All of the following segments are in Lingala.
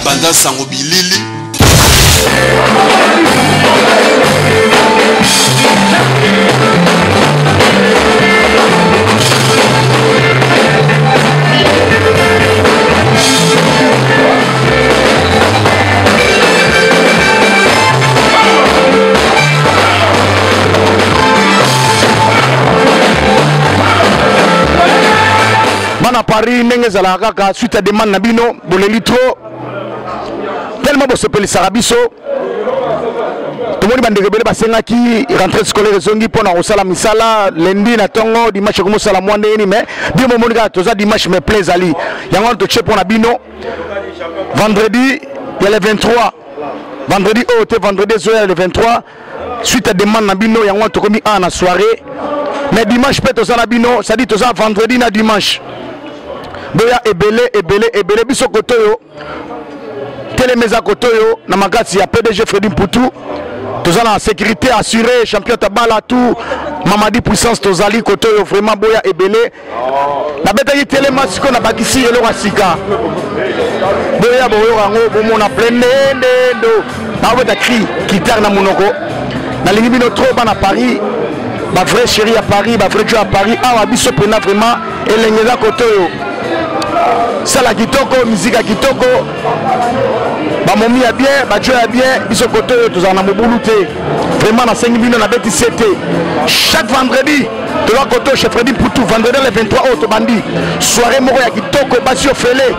Banda Sango Bilili. Bana Paris ndenge zala kaka suite à demande na bino boleli trop tellement bo sepeli sarabiso tomoni bandeke bele basengaki rentrée scolaire zongi pona kosala misala lundi na tongo dimanche komo sala mwande ni mais bien momoni ka toza dimanche me plaise ali yango to che pona bino vendredi il y a le 23 vendredi vendredi zoya le 23 suite à demande na bino yango to komi en soirée mais dimanche peut toza na bino ça dit toza vendredi na dimanche boya ebele biso kotoyo telemeza kotoyo na makasi ya PDG Freddy Mputu toza na sécurité assurée champion tabala tout Mamadi puissance tozali kotoyo vraiment boya ebele na betaki telema siko na bakisi elo wasika boya boyo rango bomona plendendo na bota cri guitare na monoko na lingi bino trop bana Paris ba vrai chéri à Paris ba vrai à Paris awa biso pena vraiment elengeza kotoyo sala kitoko musique ya kitoko ba momi ya bien ba jeu ya bien biso kotoyo tozana mobulu te vraiment na 5 bino na beti CT chaque vendredi to la koto chez Freddy Mputu vendredi le 23 auto bandi soirée moko ya kitoko basio fele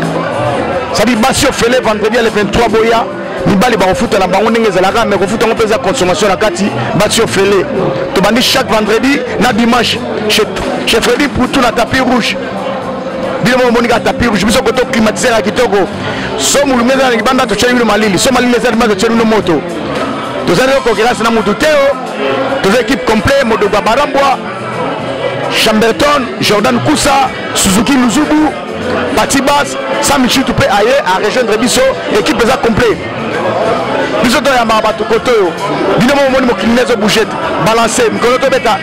ça dit basio fele vendredi le 23 boya mibali ba kofuta na bango ndenge zelaka mais kofuta ngo pesa consommation na kati basio fele to bandi chaque vendredi na dimanche chez Freddy Mputu na tapis rouge bien monika tapis rouge biso koto climatiser ya kitoko so mulumeza na banda to cheli malili so malili za banda to cheli moto to za ko grâce na mutu teo to équipe complet modo Barambwa Chamberton Jordan Koussa Suzuki Luzubu Patibas Samichi to pe aye à rejoindre biso équipe za complet biso to ya mabatu koto bino mo mo kinezo bouchette balancer mikono to beta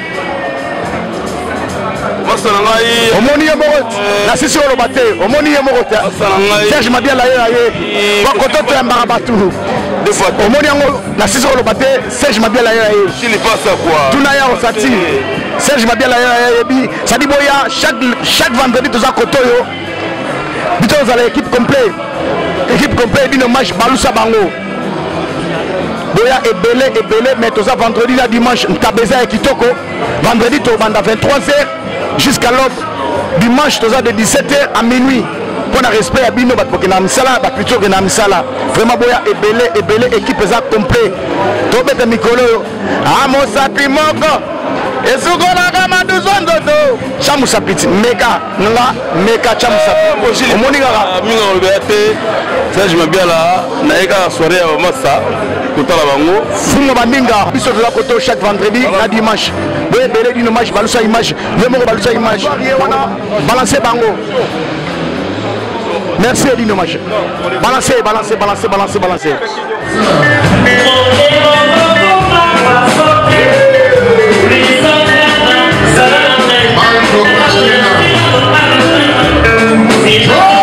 omoni yemoko na sisi olobate omoni yemoko Serge Mabia la ye wa kototo ya marabatu omoni yango na sisi olobate Serge Mabia la ye Chili passe quoi tuna ya osati Serge Mabia la ye bi ça dit boya chaque vendredi toza kotoyo bito za l'équipe complète bino match balusa bango boya ebele mais toza vendredi na dimanche ntabeza ya kitoko vendredi to banda 23h jusqu'à l'aube dimanche toza de 17h à minuit pour le respect à bino bat pokena misala bat plutôt que na misala vraiment boya ebele équipe za complet to beta mikolo amosa primoko esukola kama duzondo chamu sapiti meka chamu sapiti omoni kaka minga olbete Serge Mabia la na eka soirée ya massa kotala bango fungo bandinga biso toza koto chaque vendredi na dimanche boye bele dino match balusa image yemoko balusa image balancer bango merci dino match balancer Oh!